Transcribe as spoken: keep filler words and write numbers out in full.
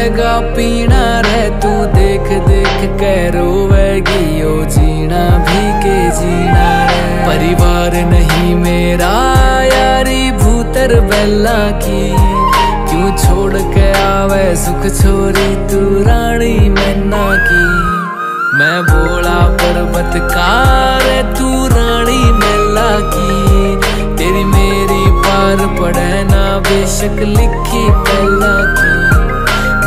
जाएगा पीना रे तू देख देख के रोवेगी ओ जीना भी के जीना रे। परिवार नहीं मेरा यारी भूतर बेला की, क्यों छोड़ के आवे सुख छोरी तू रानी मैना की। मैं बोला पर्वत का रे तू रानी मैला की, तेरी मेरी पार पड़े ना बेशक लिखी पहला की।